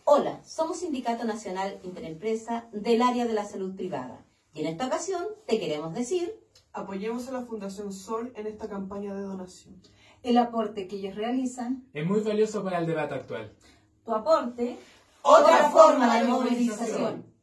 Hola, somos Sindicato Nacional Interempresa del área de la salud privada y en esta ocasión te queremos decir: apoyemos a la Fundación Sol en esta campaña de donación. El aporte que ellos realizan es muy valioso para el debate actual. Tu aporte, otra forma de movilización.